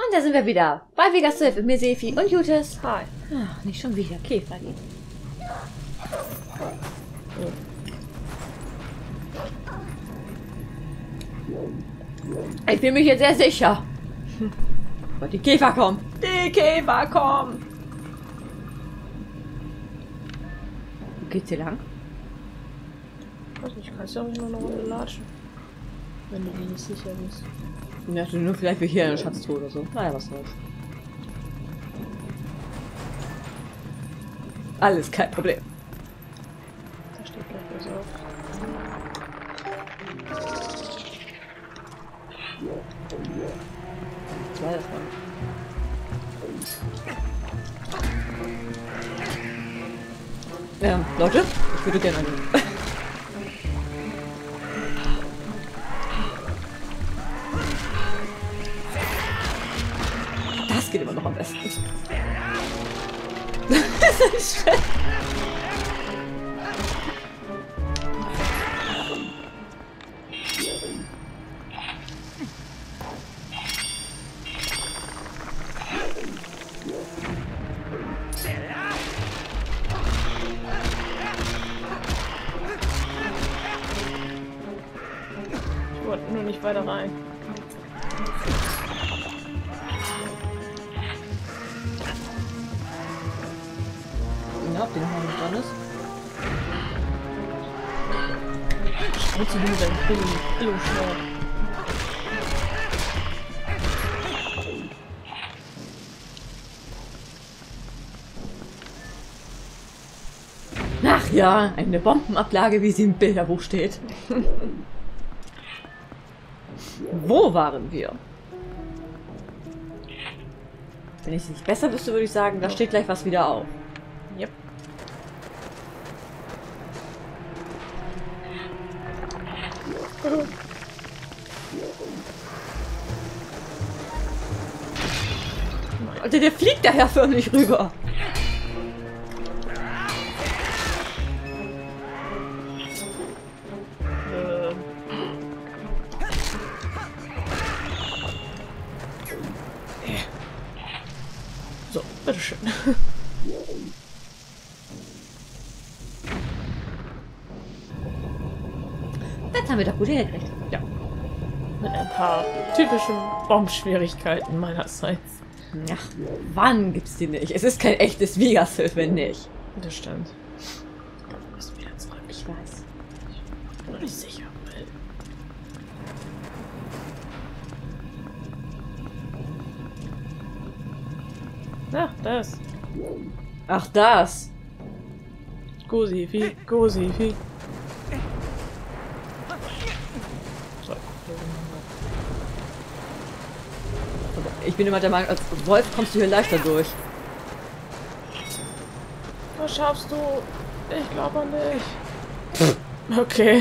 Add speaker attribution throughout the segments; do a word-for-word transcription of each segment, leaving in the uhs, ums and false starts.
Speaker 1: Und da sind wir wieder. Bei Vegas mit mir Sefi und Jutes.
Speaker 2: Hi.
Speaker 1: Ach, nicht schon wieder. Käfer. Oh. Ich bin mich jetzt sehr sicher. Aber die Käfer kommen. Die Käfer kommen. Wo geht's hier lang?
Speaker 2: Weiß nicht, kannst du auch nicht mal eine Runde latschen. Wenn du dir nicht sicher bist.
Speaker 1: Ich dachte nur, vielleicht wir hier eine Schatztruhe oder so. Naja, was soll's. Alles kein Problem.
Speaker 2: Da steht gleich was auf.
Speaker 1: Was war das denn? Ähm, Leute, ich würde gerne eine... Das geht immer noch am besten. Das ist schön.
Speaker 2: Ich wollte nur nicht weiter rein.
Speaker 1: Ja, ob die nochmal mit dran ist.
Speaker 2: Wozu will dein Billo-Schwert?
Speaker 1: Ach ja, eine Bombenablage, wie sie im Bilderbuch steht. Wo waren wir? Wenn ich es nicht besser wüsste, würde ich sagen, da steht gleich was wieder auf.
Speaker 2: Yep.
Speaker 1: Alter, der fliegt daher förmlich rüber.
Speaker 2: Ähm. So, bitteschön.
Speaker 1: Das haben wir doch gut hingekriegt.
Speaker 2: Ja. Mit ein paar typischen Bombschwierigkeiten meinerseits.
Speaker 1: Ach, wann gibt's die nicht? Es ist kein echtes Vegas, wenn nicht.
Speaker 2: Das stimmt. Ich glaube, wir müssen wieder zurück.
Speaker 1: Ich weiß.
Speaker 2: Ich bin noch nicht sicher. Weil Na, das.
Speaker 1: Ach, das.
Speaker 2: Gosifi, Gosifi. So.
Speaker 1: Ich bin immer der Meinung, als Wolf kommst du hier leichter durch.
Speaker 2: Was schaffst du? Ich glaube nicht. Okay.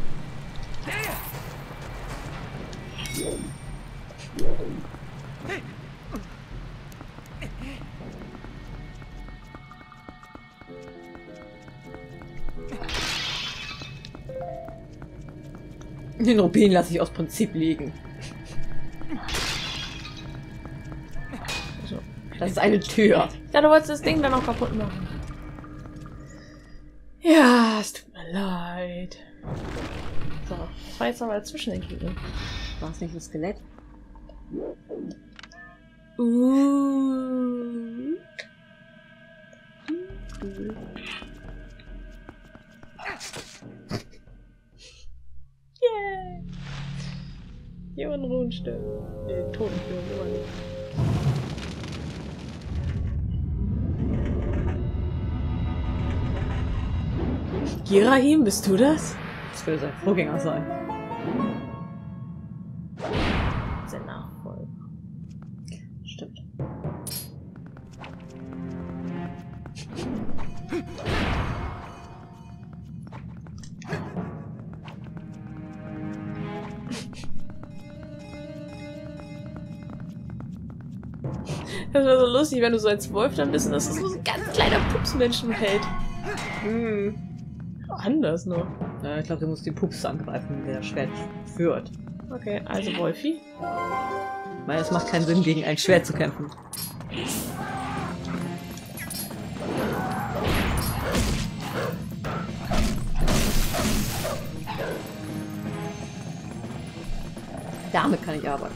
Speaker 1: Den Rubin lasse ich aus Prinzip liegen.
Speaker 2: So.
Speaker 1: Das ist eine Tür.
Speaker 2: Ja, du wolltest das Ding dann auch kaputt machen. Ja, es tut mir leid. So, das war jetzt aber zwischen den Gegnern.
Speaker 1: War es nicht ein Skelett?
Speaker 2: Uh. Yeah. Die Unruhenstelle. Nee, Totenstöre, aber nicht. Girahim, bist du das?
Speaker 1: Das würde sein Vorgänger sein.
Speaker 2: Sein Nachfolger.
Speaker 1: Stimmt.
Speaker 2: Das wäre so lustig, wenn du so als Wolf dann bist und das ist so ein ganz kleiner Pupsmenschenheld.
Speaker 1: Hm.
Speaker 2: Anders noch.
Speaker 1: Ja, ich glaube, du musst den Pups angreifen, der Schwert führt.
Speaker 2: Okay, also Wolfi.
Speaker 1: Weil es macht keinen Sinn, gegen ein Schwert zu kämpfen. Damit kann ich arbeiten.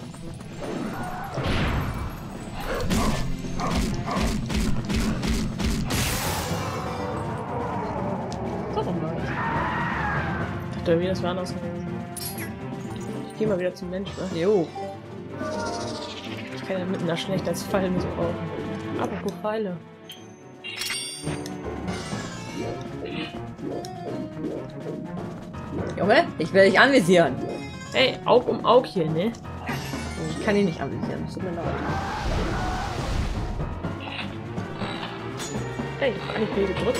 Speaker 1: So rum mal.
Speaker 2: Ich dachte irgendwie, das war anders gewesen. Ich gehe mal wieder zum Mensch, ne?
Speaker 1: Jo.
Speaker 2: Ich kann ja mitten da schlecht als Pfeil missbrauchen. Apropos Pfeile.
Speaker 1: Junge, ich will dich anvisieren.
Speaker 2: Ey, Aug um Aug hier, ne?
Speaker 1: Ich kann ihn nicht anvisieren, das tut mir leid.
Speaker 2: Ey, ich hab eigentlich B gedrückt.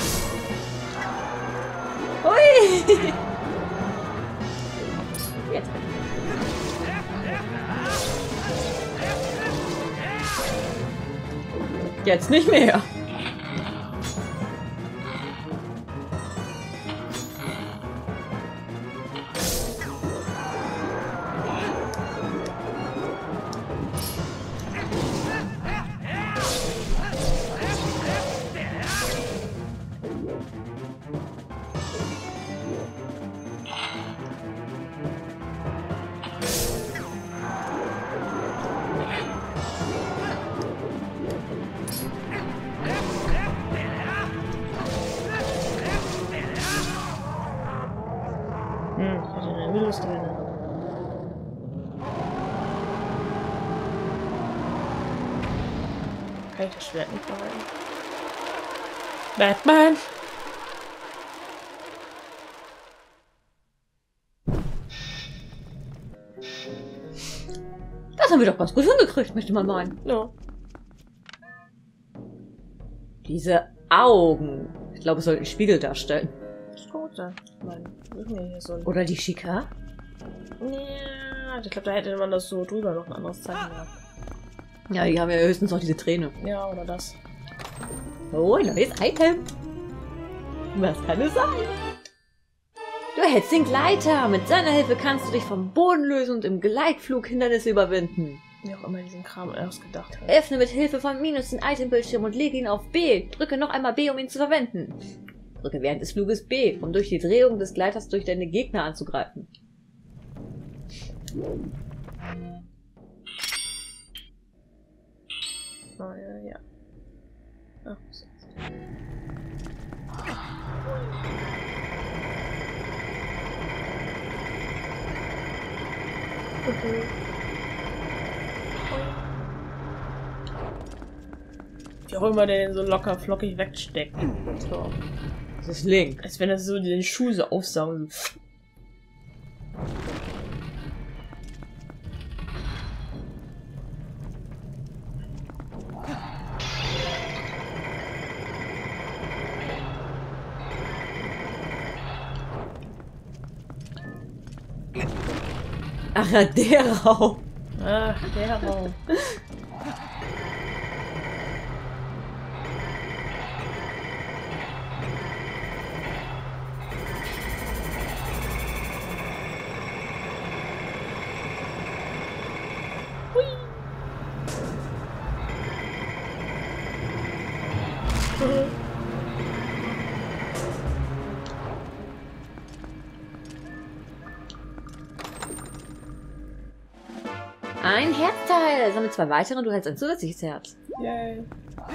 Speaker 1: Hui! Jetzt. Jetzt nicht mehr.
Speaker 2: Hm, ich hatte eine Minus drin. Kann ich das Schwert nicht verwenden? Batman!
Speaker 1: Das haben wir doch ganz gut hingekriegt, möchte man meinen.
Speaker 2: Ja.
Speaker 1: Diese Augen. Ich glaube, es soll den Spiegel darstellen.
Speaker 2: Das ist gut sein. Ich meine, wir müssen ja hier so ein...
Speaker 1: Oder die Chica?
Speaker 2: Ja, ich glaube, da hätte man das so drüber noch ein anderes Zeichen gehabt.
Speaker 1: Ja, die haben ja höchstens noch diese Träne.
Speaker 2: Ja, oder das.
Speaker 1: Oh, ein neues Item. Was kann es sein? Du erhältst den Gleiter. Mit seiner Hilfe kannst du dich vom Boden lösen und im Gleitflug Hindernisse überwinden.
Speaker 2: Wie auch immer diesen Kram ausgedacht hat.
Speaker 1: Öffne mit Hilfe von Minus den Itembildschirm und lege ihn auf B. Drücke noch einmal B, um ihn zu verwenden. Drücke während des Fluges B, um durch die Drehung des Gleiters durch deine Gegner anzugreifen.
Speaker 2: Oh, ja, ja. Ach, so. Okay. Wie auch immer der den so locker flockig wegsteckt. So.
Speaker 1: Das ist Link.
Speaker 2: Als wenn das so den Schuh so aufsaugen.
Speaker 1: Ach ja, der Raum.
Speaker 2: Ach, der Raum. Hui.
Speaker 1: Ein Herzteil. Sammle zwei weitere und du hältst ein zusätzliches Herz.
Speaker 2: Yay.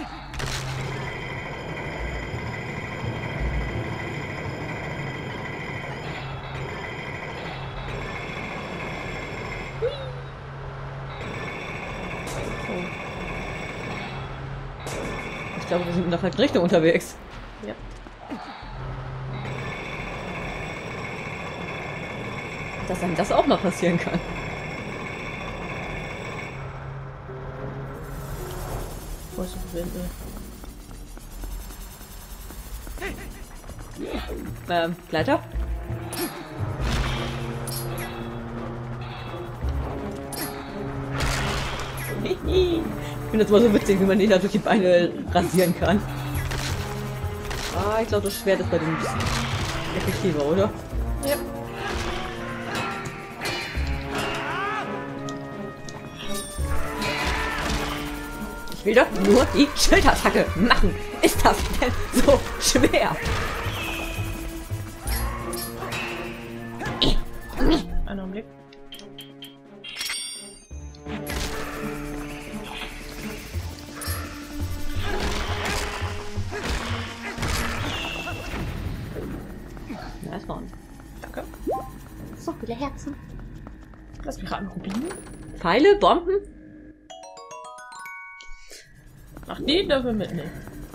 Speaker 1: Ich glaube, wir sind in der falschen Richtung unterwegs.
Speaker 2: Ja.
Speaker 1: Dass einem das auch noch passieren kann.
Speaker 2: Wo ist das Wind, ne?
Speaker 1: Ähm, Gleiter? Ich finde das mal so witzig, wie man den da durch die Beine rasieren kann. Ah, ich glaube, das Schwert ist bei dem effektiver, oder?
Speaker 2: Ja.
Speaker 1: will doch nur die Schildattacke machen. Ist das denn so schwer?
Speaker 2: Einen Augenblick.
Speaker 1: Nice one.
Speaker 2: Danke.
Speaker 1: So viele Herzen.
Speaker 2: Lass mich raten, Rubin.
Speaker 1: Pfeile, Bomben?
Speaker 2: Ach, die dürfen wir mitnehmen.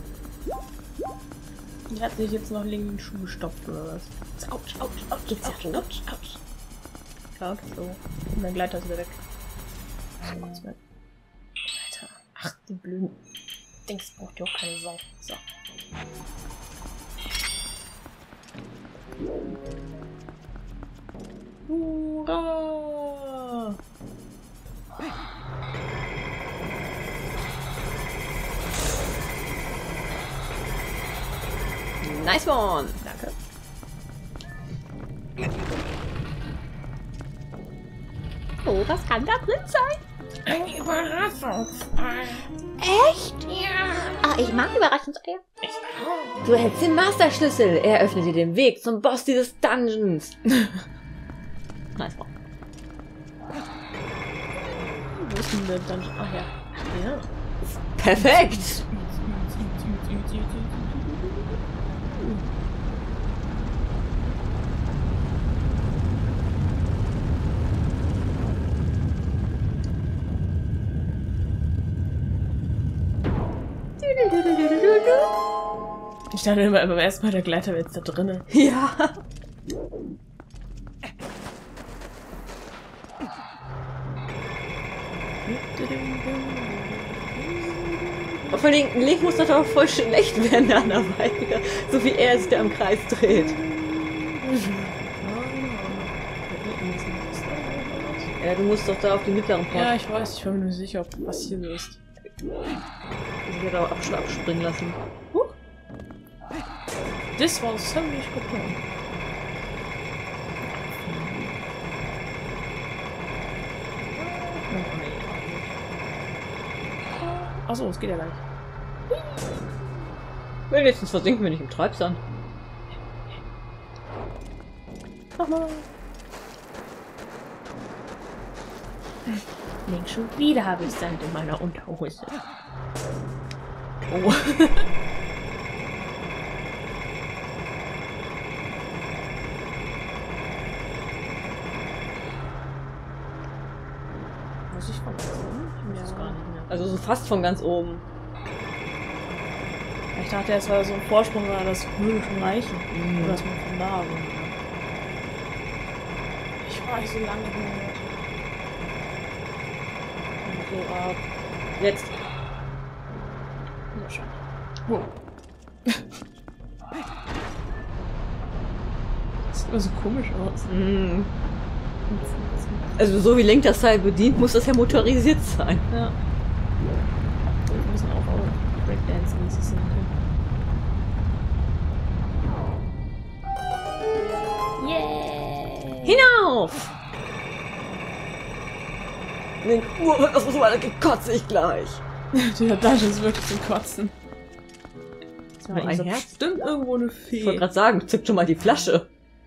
Speaker 2: Die hat sich jetzt noch links in den Schuh gestopft oder was? Autsch, autsch, autsch,
Speaker 1: Geht's
Speaker 2: autsch,
Speaker 1: ja
Speaker 2: autsch, autsch. Ja, so. Und mein Gleiter ist wieder weg. So, kurz weg. Alter. Ach, die blöden Dings braucht ja auch keine Sau. So. Hurra!
Speaker 1: Nice one.
Speaker 2: Danke.
Speaker 1: Oh, was kann da drin sein?
Speaker 2: Ein Überraschungsei.
Speaker 1: Echt?
Speaker 2: Ja.
Speaker 1: Ah, ich mag Überraschungseier.
Speaker 2: Ich auch.
Speaker 1: Du hältst den Masterschlüssel. Er öffnet dir den Weg zum Boss dieses Dungeons. Nice one.
Speaker 2: Wo ist denn der Dungeon? Ach ja. Ja.
Speaker 1: Perfekt.
Speaker 2: Ich dachte immer, beim ersten Mal der Gleiter wäre jetzt da drinnen.
Speaker 1: Ja. Vor allem, Link muss doch auch voll schlecht werden nach einer Weile. So wie er sich da im Kreis dreht. Ja, du musst doch da auf den mittleren Part.
Speaker 2: Ja, ich weiß, ich war mir nicht sicher, ob was hier so ist.
Speaker 1: Ich werde auch absch abspringen lassen.
Speaker 2: Huh. Das war ziemlich geplant. Achso, es geht ja gleich.
Speaker 1: Wenigstens versinken wir nicht im Treibsand.
Speaker 2: Nochmal. Link, schon wieder habe ich Sand in meiner Unterhose. Oh. Muss ich von ganz oben? Ich weiß es gar nicht mehr.
Speaker 1: Also so fast von ganz oben.
Speaker 2: Ich dachte, es war so ein Vorsprung, weil das würde schon reichen.
Speaker 1: Mhm.
Speaker 2: Oder dass man von da bin. Ich war so lange nicht mehr.
Speaker 1: So ab. Jetzt.
Speaker 2: Ja, schon.
Speaker 1: Oh.
Speaker 2: Das sieht immer so komisch aus.
Speaker 1: Mm. Also so wie Link das Teil bedient, muss das ja motorisiert sein.
Speaker 2: Ja. Wir müssen auch, auch Breakdance nächstes sein können. Yeah!
Speaker 1: Hinauf! Link, oh, das muss mal, kotze ich gleich.
Speaker 2: Der Dungeon ist wirklich zum Kotzen. Das war
Speaker 1: Nur ein
Speaker 2: so
Speaker 1: Herz?
Speaker 2: bestimmt irgendwo eine Fee.
Speaker 1: Ich wollte gerade sagen, zückt schon mal die Flasche.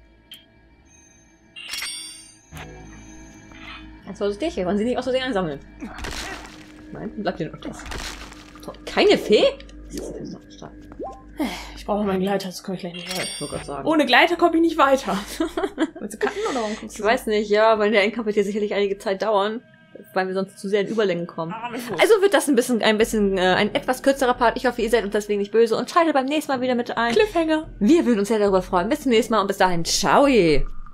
Speaker 1: Ganz vorsichtig, wir wollen sie nicht aus Versehen einsammeln. Nein, bleibt hier noch das. Keine Fee? Das ist so stark.
Speaker 2: Ich brauche meinen Gleiter, sonst komme ich gleich nicht weiter.
Speaker 1: Ich wollte gerade sagen.
Speaker 2: Ohne Gleiter komme ich nicht weiter. Willst du cutten oder warum guckst
Speaker 1: Ich
Speaker 2: du
Speaker 1: weiß nicht, ja, weil der Endkampf wird ja sicherlich einige Zeit dauern, weil wir sonst zu sehr in Überlängen kommen. Also wird das ein bisschen, ein bisschen, äh, ein etwas kürzerer Part. Ich hoffe, ihr seid uns deswegen nicht böse und schaltet beim nächsten Mal wieder mit ein.
Speaker 2: Cliffhanger.
Speaker 1: Wir würden uns sehr darüber freuen. Bis zum nächsten Mal und bis dahin, ciao!